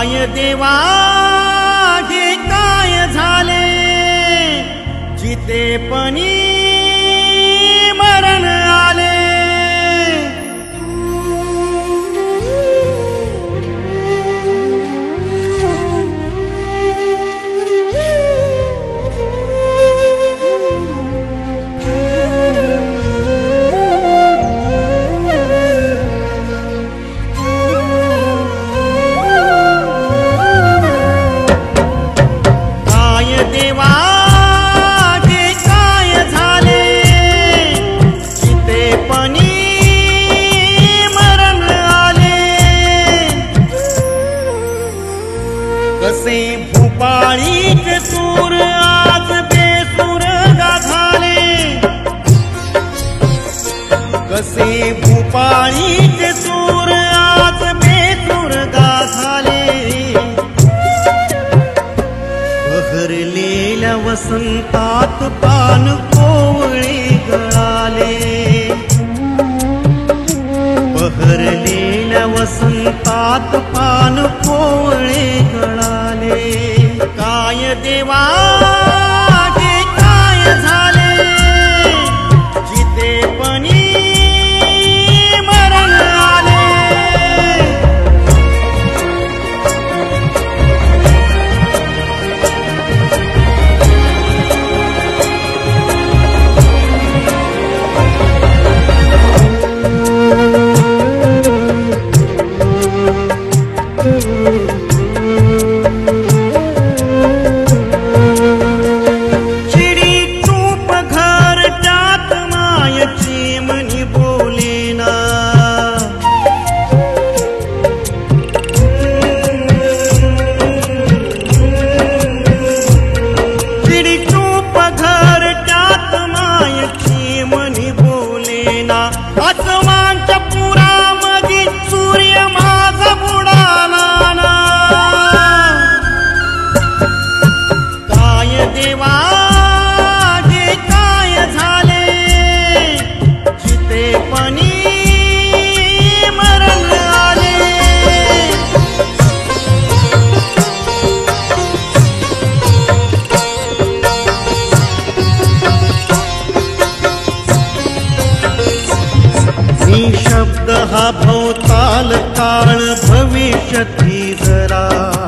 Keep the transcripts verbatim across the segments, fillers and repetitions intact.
काय देवा हे काय झाले, जिते पणी मरण आले। कसे भूपाळीचे सूर आज बेसूर गा झाले, कसे भूपाळीचे सूर आज बेसूर गा झाले। बहरलेल्या वसंतात पान कोवळे गळाले, बहरलेल्या वसंतात पान कोवळे गळाले। काय देवा हे काय झाले, जिते पणी मरण आले। आसमानच्या पुरामधी सूर्य माझा बुडाला ना, काय देवा हे काय झाले, जिते पणी मरण आले। शब्द हा भवताल काळ भविष्यती जरा,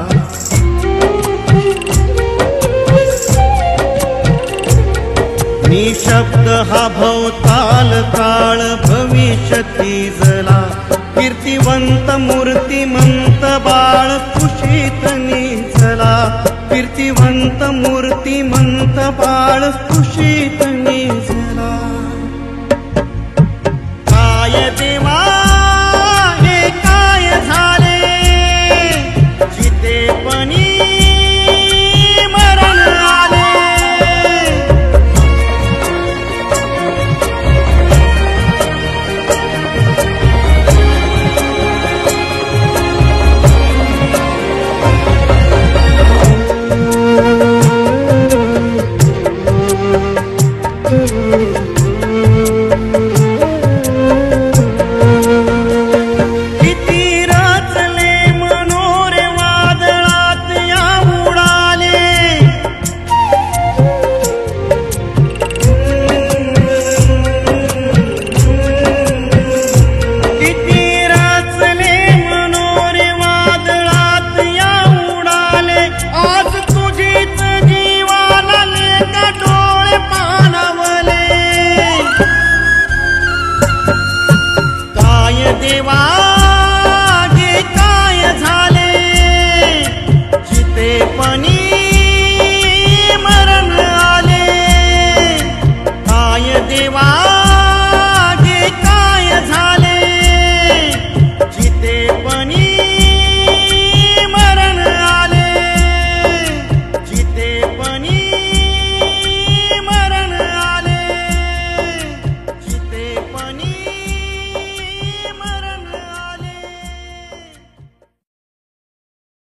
निशब्द हा भवताल काळ भविष्यती जला। कीर्तिवंत मूर्तिमंत बाळ कुशीत निझला, कीर्तिवंत मूर्तिमंत बाळ कुशीत निझला।